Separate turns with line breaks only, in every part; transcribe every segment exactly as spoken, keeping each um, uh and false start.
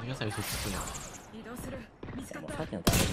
野菜嘘つくな。
もうさっきのダメージ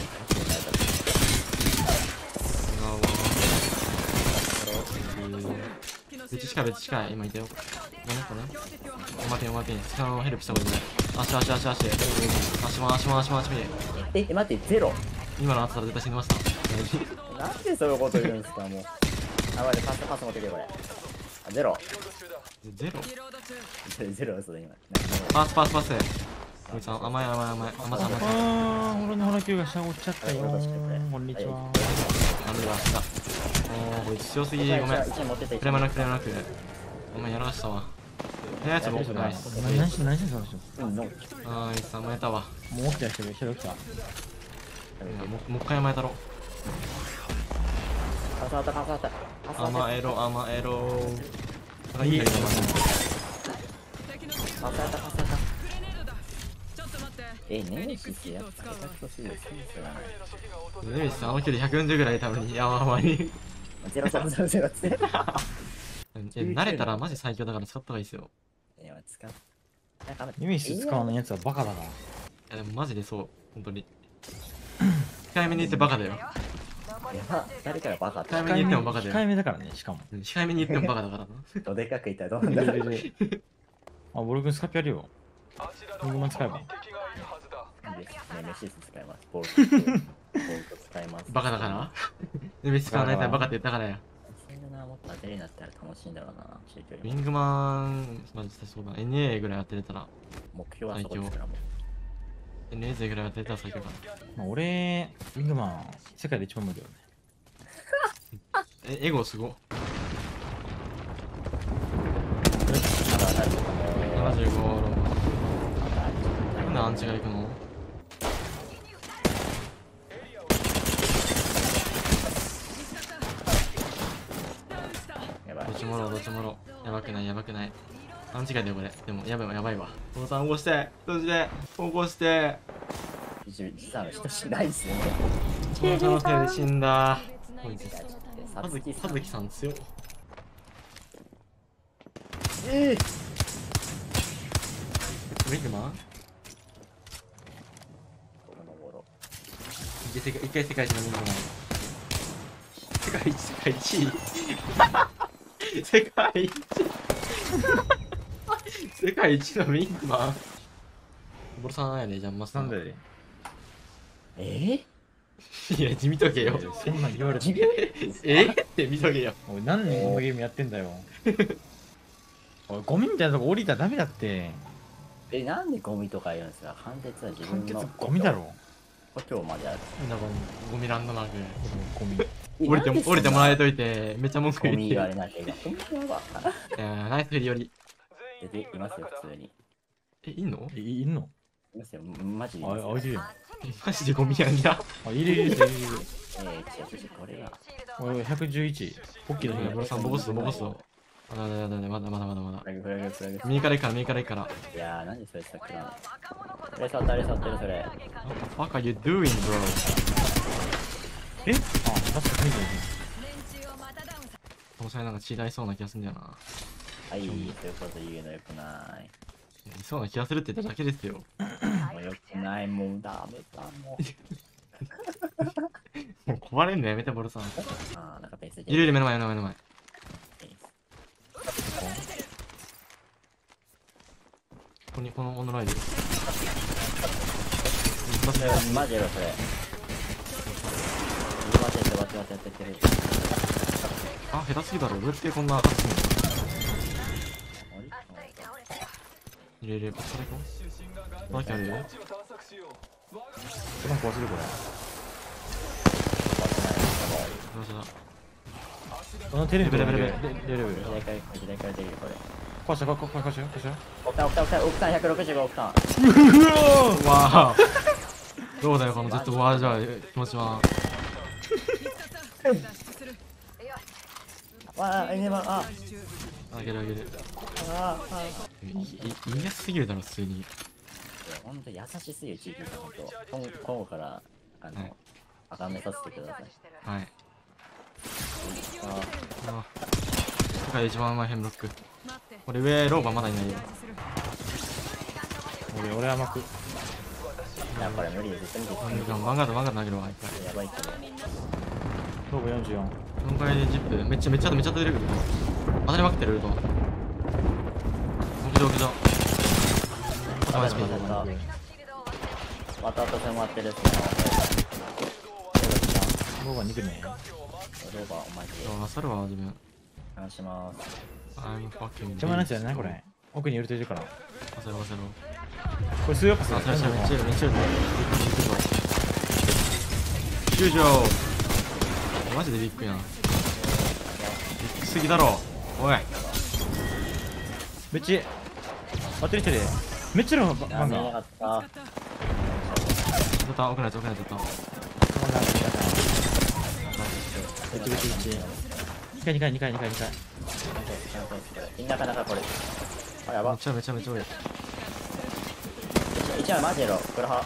別近い別近い今いたよ。ごめんこれおまけおまけ下のヘルプしたことない。足足足足足も足も足も足も
ええ待ってゼロ
今のあったら絶対死にました。
なんでそういうこと言うんですかもうあ待ってパスパス持ってきてこれあゼロ
ゼロ
ゼロ嘘だ今
パスパスパスこいつ甘い甘い甘い甘さ甘さ。
ああ俺のホラキューが下落ちちゃったよ。こんにちは。
なんでだしたおーこいつ強すぎごめん。クレマなクレマなくお前やらかしたわ。やつ僕ナイス。
何して何してその人。
あーいつ甘えたわ。
もう起きた人が一人来た。
もうもう一回甘えたろ。
パスあったパスあった
甘えろ甘えろ
いいよ。
パスあったパスあったえネメシスやっぱ下手くそすぎるセンスがない
ネメシスあの距離ひゃくよんじゅうぐらい多分やばまに
ゼロゼロゼロゼロゼロ
慣れたらマジ最強だから使った方がいいですよ。
いや使う
ネメシス使わないやつはバカだから。
いやでもマジでそう本当に控えめに言ってバカだよ。
いや誰かがバカって
控えめに言ってもバカだよ。
控えめだからねしかも。
控えめに言ってもバカだからな。
どでかく言ったらどうなんだろう
あボル君スカピやるよ。ミングマン使えば。
ネメシス使いますボルト使います
バカだからネメシス使わないやつはバカって言ったからや。
そんなもっと当てれになったら楽しいんだろうな中距離
ウィングマンマジでそうだ エヌエー ぐらい当てれたら
目標はそこですからもう
エヌエー 勢ぐらい当てれたら最強かな。
まあ俺ウィングマン世界で一番無理だよね。
えエゴすごななじゅうごロンなんでアンチが行くの。
やばい
どっちもろどっちもろやばくないやばくないアンチがだよこれ。でもやばいわやばいわ。ボタン押して閉じて起こして
実は人しないっすよね
その可能性で死んだ。こいつ
さ
葉月葉月さん強っ。
ええ
ウィングマン一回一回世界一のウィングマン世界一世界一世界一世界一のウィングマンボルさんやねじゃんま
なんで
え
いや地味とけよ。
そんなん言われて
えって見とけよ。
おい何年このゲームやってんだよ。おいゴミみたいなとこ降りたらダメだって。
えなんでゴミとか言うんですか判決は自
完結
分の
ゴミだろ。
故郷まである
なんかゴミランドマーク
ゴミ。
降りて降りてもらえといてめっちゃ文句
ゴミ
言ってる。
言われなきゃいけない。
いやーナイス振りより。
出ていますよ普通に。
えいんの
えいんの
いますよマジでい
あ
ますよ。
あいるよ。
マジでゴミやんや。
あいるいるいるいるいる。
えー、違う違うこれが。
俺ひゃくじゅういち。ポッキーの日
ボルさんボコすぞボコすぞ。まだまだまだまだまだまだ
フラグフラグフラグ。
右から行くから右から行くから。
いやーなんでそれさっきの。レサッタレサッタレそれ。
What the fuck are you doing bro。
えあ確かにいい
この際なんか血出いそうな気がするんだよな。
はいそういうこと言うのよくない
いそうな気がするって言っただけですよ。
もうよくないもうダメだもう
もう壊れんのやめてボルさん。
あーなんか別に
いるいる目の前目の前目の前。ここにこのオンラインで。
マジでそれ待って待って待って待って待って
あ下手すぎだろどうやってこんな勝つの。いるいるこっちから行こう。マキあるよ。
トランク忘れるこ
どうした
れ。このテレビ
レベルレベル
レベル。
左から左から出るこれ
こうしたこうこうこうしたこうした。
オクタンオクタンオクタンオクタンひゃくろくじゅうごオクタン
うわーどうだよこのジェットボアージャー気持ちは。
わあエネマあ
あげるあげる。
ああ
いい言いやすすぎるだろ普通に。
ほんと優しすぎる地域さんほんと今今後からあの、
はい、
崇めさせてください。
はい
あ
あ世界で一番うまいヘムロック。これ上ローバーまだいないよ。
俺俺甘く。
やっぱり無理です。絶対無理です。
マンガードマンガード投げるわ一回。
やばいけど。
東部よんじゅうよん。
よんかいでじゅっぷんめっちゃめっちゃめっちゃ出てくる。当たりまくってると。屋上屋上。頭スピード。
また私も待ってるっすね。
僕はに組目。
どうかお前で。
あ、それは自分。
お願いします。
I'm fucking.
邪魔なやつやなこれ。奥にいるといるから。
焦ろ焦ろ。
これ数よくす
あ、
る。
めっちゃめっちゃめっちゃいるね。救助。マジでビッグやん。ビッグすぎだろ。おい。
めっちゃ。当てる人で。めっちゃのバンガー。
やめやがった。
ちょっと奥のやつ奥のやつちょっと。
めっちゃめっちゃめっちゃ。にかいにかいにかいにかいにかい。
なかなかこれ。あ、やば
め。ちゃめちゃめちゃ多い。
一枚マジやろ。これは。
いいね。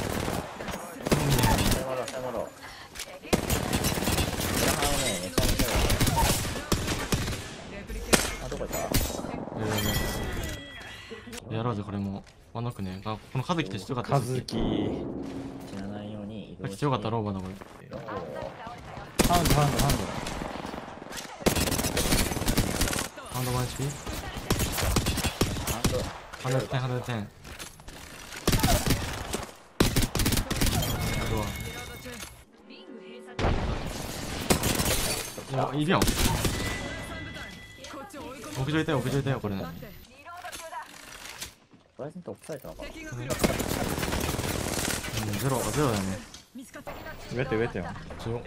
それもろ、それもろ。これはね、めちゃめちゃあ、どこ行った？
やろうぜこれも。ワンノックね。あ、このカズキって必要かった。
カズキ。
知らないように移動して。
必要かったローバーだこれ。
ハンドハンドハンド。
ハンドワン エイチピー？
ハンド。
ハンドテンハンドテン。いや、いるやん。屋上いたよ、屋上いたよ、これね。
ホライズンって落とされたのかな。
うん、ゼロ、ゼロだよね。
上やって上やってよ。
強っ。
よ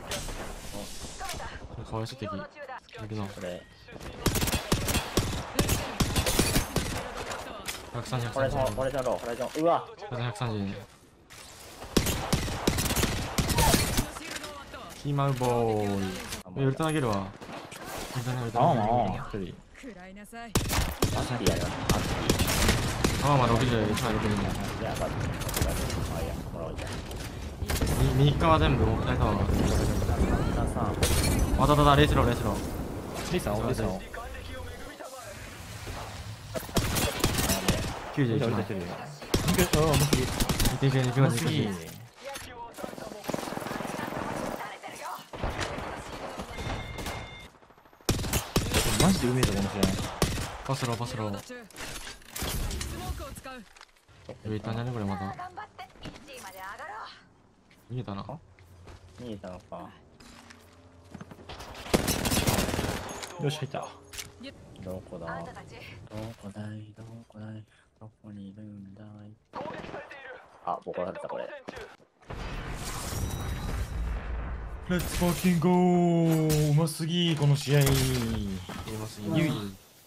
かわいそう敵。いるな。
これ。
ひゃくさんじゅう、
ホライズン、ホライズンロー、ホライズン。うわ。
ひゃくさんじゅう。キーマウボーイ。ウルト投げるわ。ウルトね、ウルト
ああまあ
ね。
一人。
アスリやる。アス
ああ、まあろくじゅう、いちまいろくじゅう。
リ。いや、バッチ。あ、いや、もらおうじゃん。
右側全部持ってないと思う。
皆さん。
あたたた、レイスロー、レイスロー。
レイさんレイさん。
きゅうじゅういちまい。
降りた一人。逃げた。ああ、もうすぎ。
いていけ、いけます、いけ
次。
ます。
マジでうめえぞこの試合。
パスロー、パスロー。上行ったんじゃねこれまた。逃げたな。
逃げたのか。
よし入った。
どこだ。どこだい、どこだい、どこにいるんだい。あ、ボコられたこれ。
レッツファッキンゴー。うますぎこの試合。
うますぎ。
ゆい。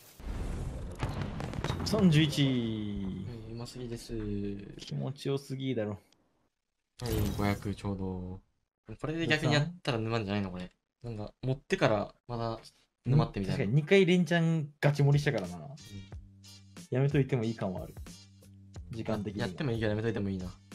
さんじゅういち。
うますぎです。
気持ちよすぎだろ。
はい、ごひゃくちょうど。これで逆にやったら沼んじゃないのこれ。なんか、持ってからまだ沼ってみたいな。
確かににかい連チャンガチ盛りしたからな。やめといてもいい感はある。時間的に。
やってもいいけどやめといてもいいな。